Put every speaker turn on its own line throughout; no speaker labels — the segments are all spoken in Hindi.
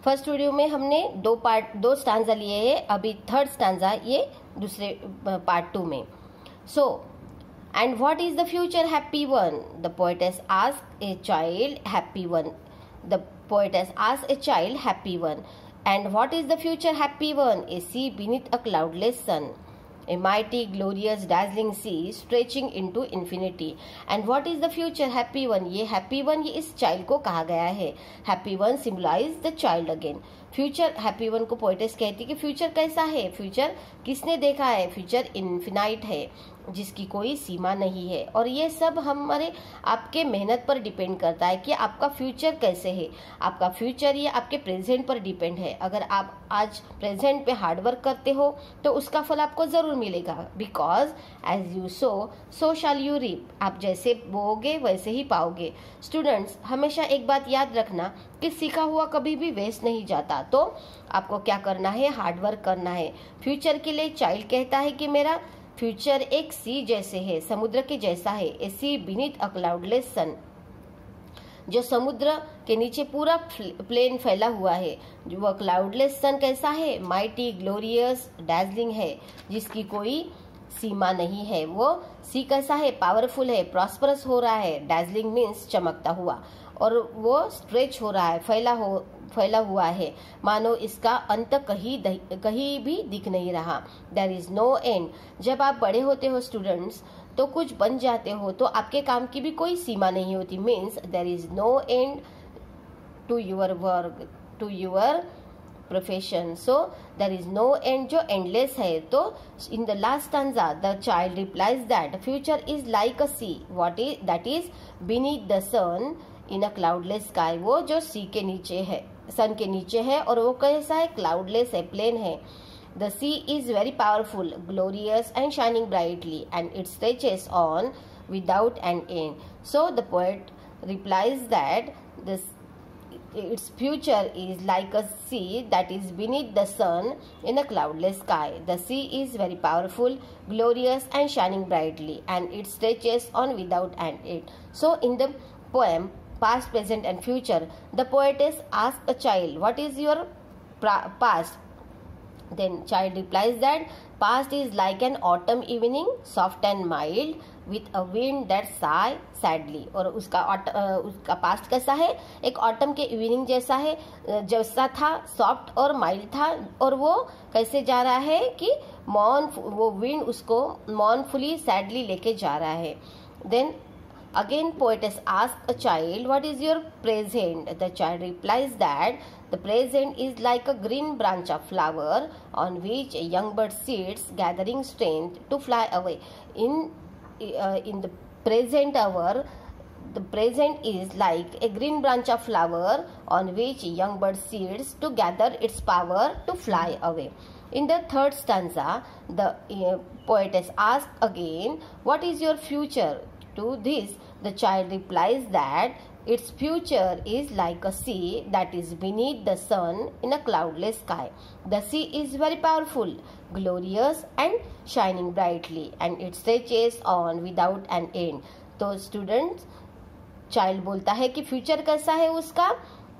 फर्स्ट वीडियो में हमने दो स्टांजा लिए हैं, अभी थर्ड स्टांजा ये दूसरे पार्ट 2 में. सो and what is the future happy one? The poetess asked a child happy one. The poetess asked a child happy one. And what is the future happy one? A sea beneath a cloudless sun. A mighty, glorious, dazzling sea stretching into infinity. And what is the future happy one? ये happy one ये इस child को कहा गया है. Happy one symbolize the child again. Future happy one को पोएटेस कहती कि फ्यूचर कैसा है, फ्यूचर किसने देखा है, फ्यूचर इन्फिनाइट है जिसकी कोई सीमा नहीं है. और ये सब हमारे आपके मेहनत पर डिपेंड करता है कि आपका फ्यूचर कैसे है. आपका फ्यूचर ये आपके प्रेजेंट पर डिपेंड है. अगर आप आज प्रेजेंट पे हार्डवर्क करते हो तो उसका फल आपको जरूर मिलेगा. Because as you sow shall you reap. आप जैसे बोओगे वैसे ही पाओगे. स्टूडेंट्स, हमेशा एक बात याद रखना कि सीखा हुआ कभी भी वेस्ट नहीं जाता. तो आपको क्या करना है, हार्डवर्क करना है. फ्यूचर के लिए चाइल्ड कहता है कि मेरा फ्यूचर एक सी जैसे है, समुद्र के जैसा है. A sea beneath a cloudless sun. जो समुद्र के नीचे पूरा प्लेन फैला हुआ है, जो वह क्लाउडलेस सन कैसा है, माइटी, ग्लोरियस, डैजलिंग है जिसकी कोई सीमा नहीं है. वो सी कैसा है, पावरफुल है, प्रॉस्परस हो रहा है. डैजलिंग मीन्स चमकता हुआ. और वो स्ट्रेच हो रहा है, फैला हुआ है, मानो इसका अंत कहीं भी दिख नहीं रहा. There is no end. जब आप बड़े होते हो स्टूडेंट्स तो कुछ बन जाते हो तो आपके काम की भी कोई सीमा नहीं होती. Means there is no end to your work, to your profession. So there is no end जो एंडलेस है. तो in the last stanza the child replies that future is like a sea what is that is beneath the sun in a cloudless sky. वो जो सी के नीचे है, सन के नीचे है, और वो कैसा है, क्लाउडलेस है, प्लेन है. The sea is very powerful, glorious and shining brightly and it stretches on without an end. So the poet replies that its future is like a sea that is beneath the sun in a cloudless sky. The sea is very powerful, glorious and shining brightly and it stretches on without an end. So in the poem Past, Present and Future, the poetess asks a child, what is your past? Then child replies that past is like an autumn evening, soft and mild, with a wind that sigh sadly. और उसका पास्ट कैसा है, एक ऑटम के इवनिंग जैसा है, जैसा था, सॉफ्ट और माइल्ड था. और वो कैसे जा रहा है कि वो विंड उसको मॉर्नफुली सैडली लेके जा रहा है. Then again poetess asks a child, what is your present? The child replies that the present is like a green branch of flower on which a young bird sits gathering strength to fly away. In the present hour, the present is like a green branch of flower on which a young bird sits to gather its power to fly away. In the third stanza, the poetess asks again, what is your future? To this, the child replies that its future is like a sea that is beneath the sun in a cloudless sky. The sea is very powerful, glorious and shining brightly and it stretches on without an end. तो स्टूडेंट्स, चाइल्ड बोलता है कि फ्यूचर कैसा है उसका.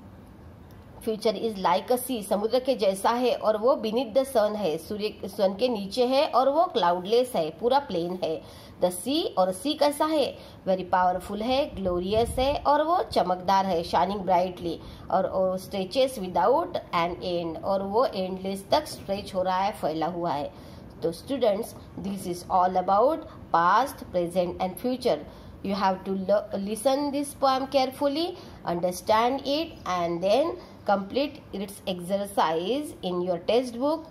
Future is like a sea, समुद्र के जैसा है, और वो बीनीथ द सन है, सूर्य सन के नीचे है, और वो क्लाउडलेस है, पूरा प्लेन है. द सी, और सी कैसा है, वेरी पावरफुल है, ग्लोरियस है, और वो चमकदार है, शाइनिंग ब्राइटली, और स्ट्रेचेस विदाउट एन एंड, और वो एंडलेस तक स्ट्रेच हो रहा है, फैला हुआ है. तो students, this is all about past, present and future. You have to listen this poem carefully, understand it, and then complete its exercise in your textbook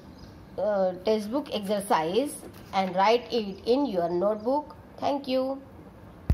exercise and write it in your notebook. Thank you.